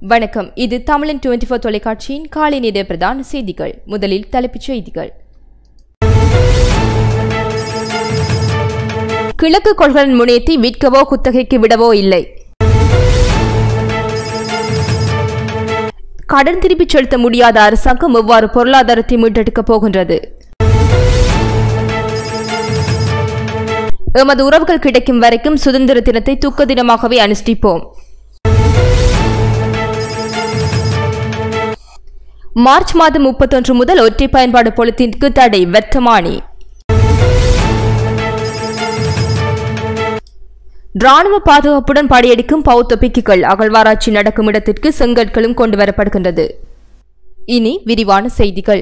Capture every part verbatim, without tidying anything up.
வணக்கம். இது தமிழன் இருபத்தி நான்கு தொலைக்காட்சியின் காலை நேர பிரதான செய்திகள். முதலில் தலைப்புச் செய்திகள். கிழக்கு கொள்கலன் முனையத்தை விற்கவோ குத்தகைக்கு விடவோ இல்லை. கடன் திருப்பிச் செலுத்த முடியாத அரசாங்கம் எவ்வாறு பொருளாதாரத்தை மீட்டெடுக்கப் போகின்றது? எமது உறவுகள் கிடைக்கும் வரைக்கும் சுதந்திர தினத்தை துக்க தினமாகவே அனுஷ்டிப்போம். மார்ச் மாதம் முப்பத்தொன்று முதல் ஒற்றை பயன்பாடு பொலித்தீனுக்கு தடை. வர்த்தமானி. ராணுவ பாதுகாப்புடன் படையெடுக்கும் பௌத்த பிக்குகள் அகழ்வாராய்ச்சி நடக்கும் இடத்திற்கு செங்கற்களும் கொண்டு வரப்படுகின்றது. இனி விரிவான செய்திகள்.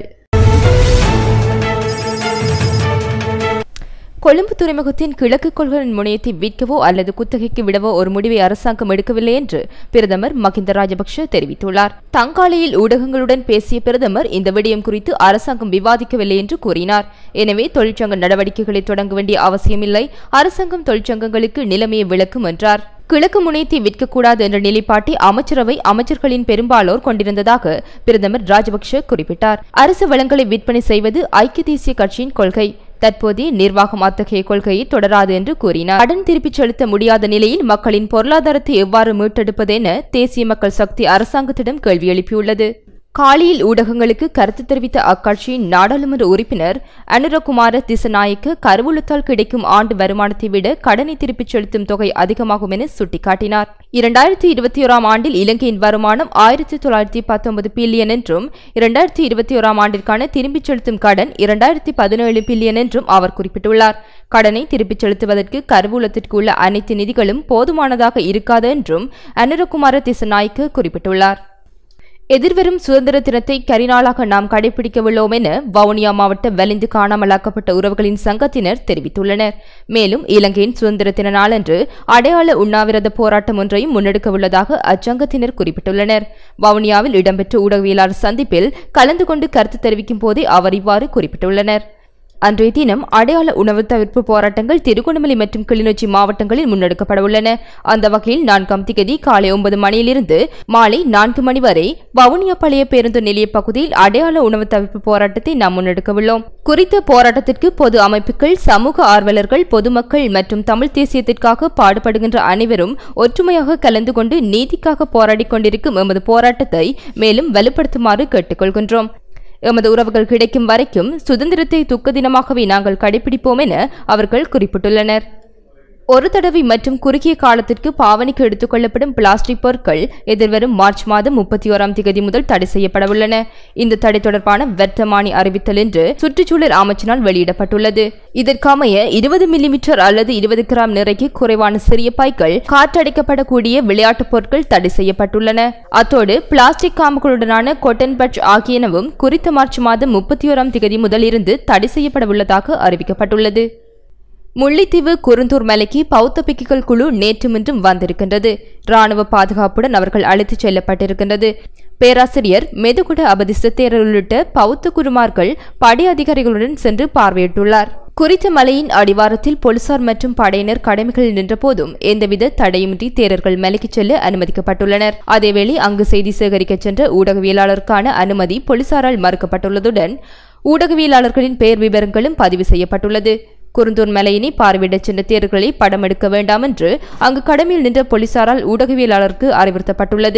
கொழும்பு துறைமுகத்தின் கிழக்கு கொள்கலன் முனையத்தை விற்கவோ அல்லது குத்தகைக்கு விடவோ ஒரு முடிவை அரசாங்கம் எடுக்கவில்லை என்று பிரதமர் மகிந்த ராஜபக்ஷ தெரிவித்துள்ளார். தங்காலையில் ஊடகங்களுடன் பேசிய பிரதமர் இந்த விடயம் குறித்து அரசாங்கம் விவாதிக்கவில்லை என்று கூறினார். எனவே தொழிற்சங்க நடவடிக்கைகளை தொடங்க வேண்டிய அவசியமில்லை, அரசாங்கம் தொழிற்சங்கங்களுக்கு நிலைமையை விளக்கும் என்றார். கிழக்கு முனையத்தை விற்கக்கூடாது என்ற நிலைப்பாட்டை அமைச்சரவை அமைச்சர்களின் பெரும்பாலோர் கொண்டிருந்ததாக பிரதமர் ராஜபக்ஷ குறிப்பிட்டார். அரசு வளங்களை விற்பனை செய்வது ஐக்கிய தேசிய கட்சியின் கொள்கை. தற்போதைய நிர்வாகம் அத்தகைய கொள்கையை தொடராது என்று கூறினார். கடன் திருப்பிச் செலுத்த முடியாத நிலையில் மக்களின் பொருளாதாரத்தை எவ்வாறு மீட்டெடுப்பது என தேசிய மக்கள் சக்தி அரசாங்கத்திடம் கேள்வி எழுப்பியுள்ளது. காலியில் ஊடகங்களுக்கு கருத்து தெரிவித்த அக்கட்சியின் நாடாளுமன்ற உறுப்பினர் அனுரகுமார திசநாயக்க கருவூலத்தால் கிடைக்கும் ஆண்டு வருமானத்தை விட கடனை திருப்பிச் செலுத்தும் தொகை அதிகமாகும் என சுட்டிக்காட்டினார். இரண்டாயிரத்தி இருபத்தி ஓராம் ஆண்டில் இலங்கையின் வருமானம் ஆயிரத்தி தொள்ளாயிரத்தி பத்தொன்பது பில்லியன் என்றும் இரண்டாயிரத்தி இருபத்தி ஓராம் ஆண்டிற்கான திருப்பிச் செலுத்தும் கடன் இரண்டாயிரத்தி பதினேழு பில்லியன் என்றும் அவர் குறிப்பிட்டுள்ளார். கடனை திருப்பிச் செலுத்துவதற்கு கருவூலத்திற்கு உள்ள அனைத்து நிதிகளும் போதுமானதாக இருக்காது என்றும் அனுரகுமார திசநாயக்க குறிப்பிட்டுள்ளார். எதிர்வரும் சுதந்திர தினத்தை கரிநாளாக நாம் கடைபிடிக்கவுள்ளோம் என வவுனியா மாவட்ட வலிந்து காணாமலாக்கப்பட்ட உறவுகளின் சங்கத்தினர் தெரிவித்துள்ளனர். மேலும் இலங்கையின் சுதந்திர தின நாளன்று அடையாள உண்ணாவிரத போராட்டம் ஒன்றையும் முன்னெடுக்கவுள்ளதாக அச்சங்கத்தினர் குறிப்பிட்டுள்ளனர். வவுனியாவில் இடம்பெற்ற ஊடகவியலாளர் சந்திப்பில் கலந்து கொண்டு கருத்து தெரிவிக்கும் போதே அவர் இவ்வாறு குறிப்பிட்டுள்ளனர். அன்றைய தினம் அடையாள உணவு தவிர்ப்பு போராட்டங்கள் திருகோணமலை மற்றும் கிளிநொச்சி மாவட்டங்களில் முன்னெடுக்கப்பட உள்ளன. அந்த வகையில் நான்காம் திகதி காலை ஒன்பது மணியிலிருந்து மாலை நான்கு மணி வரை வவுனியா பழைய பேருந்து நிலைய பகுதியில் அடையாள உணவு தவிர்ப்பு போராட்டத்தை நாம் முன்னெடுக்கவுள்ளோம். குறித்த போராட்டத்திற்கு பொது அமைப்புகள், சமூக ஆர்வலர்கள், பொதுமக்கள் மற்றும் தமிழ் தேசியத்திற்காக பாடுபடுகின்ற அனைவரும் ஒற்றுமையாக கலந்து கொண்டு நீதிக்காக போராடிக் கொண்டிருக்கும் எமது போராட்டத்தை மேலும் வலுப்படுத்துமாறு கேட்டுக்கொள்கின்றோம். எமது உறவுகள் கிடைக்கும் வரைக்கும் சுதந்திரத்தை துக்க தினமாகவே நாங்கள் கடைபிடிப்போம் என அவர்கள் குறிப்பிட்டுள்ளனர். ஒரு தடவை மற்றும் குறுகிய காலத்திற்கு பாவனைக்கு எடுத்துக் கொள்ளப்படும் பிளாஸ்டிக் பொருட்கள் எதிர்வரும் மார்ச் மாதம் முப்பத்தி ஓராம் திகதி முதல் தடை செய்யப்பட உள்ளன. இந்த தடை தொடர்பான வர்த்தமானி அறிவித்தல் என்று சுற்றுச்சூழல் அமைச்சினால் வெளியிடப்பட்டுள்ளது. இதற்கமைய இருபது மில்லிமீட்டர் அல்லது இருபது கிராம் நிறைக்கு குறைவான சிறிய பைகள், காற்றடைக்கப்படக்கூடிய விளையாட்டுப் பொருட்கள் தடை செய்யப்பட்டுள்ளன. அத்தோடு பிளாஸ்டிக் காம்புகளுடனான கொட்டன் பட்ச் ஆகியனவும் குறித்த மார்ச் மாதம் முப்பத்தி ஓராம் திகதி முதல் இருந்து தடை செய்யப்பட உள்ளதாக அறிவிக்கப்பட்டுள்ளது. முல்லைத்தீவு குருந்தூர் மலைக்கு பௌத்த பிக்குகள் குழு நேற்று மீண்டும் வந்திருக்கின்றது. ராணுவ பாதுகாப்புடன் அவர்கள் அழைத்துச் செல்லப்பட்டிருக்கின்றது. பேராசிரியர் மெதுகுட அபதிசத்தேரர் உள்ளிட்ட பௌத்த குருமார்கள் படை அதிகாரிகளுடன் சென்று பார்வையிட்டுள்ளார். குறித்த மலையின் அடிவாரத்தில் போலீசார் மற்றும் படையினர் கடமைகளில் நின்ற போதும் எந்தவித தடையுமின்றி தேரர்கள் மலைக்கு செல்ல அனுமதிக்கப்பட்டுள்ளனர். அதேவேளை அங்கு செய்தி சேகரிக்க சென்ற ஊடகவியலாளருக்கான அனுமதி போலீசாரால் மறுக்கப்பட்டுள்ளதுடன் ஊடகவியலாளர்களின் பெயர் விவரங்களும் பதிவு செய்யப்பட்டுள்ளது. குருந்தூர் மலையினை பார்வையிடச் சென்ற தேர்களை படம் எடுக்க வேண்டாம் என்று அங்கு கடமையில் நின்ற போலீசாரால் ஊடகவியலாளருக்கு அறிவுறுத்தப்பட்டுள்ளது.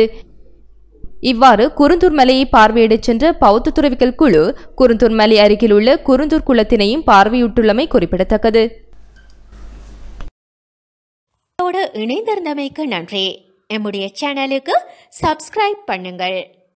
இவ்வாறு குருந்தூர் மலையை பார்வையிடச் சென்ற பௌத்த துறவிகள் குழு குருந்தூர் மலை அருகில் உள்ள குருந்தூர் குளத்தினையும் பார்வையிட்டுள்ளமை குறிப்பிடத்தக்கது. இணைந்திருந்தமைக்கு நன்றி. எம்முடைய சேனலுக்கு சப்ஸ்கிரைப் பண்ணுங்கள்.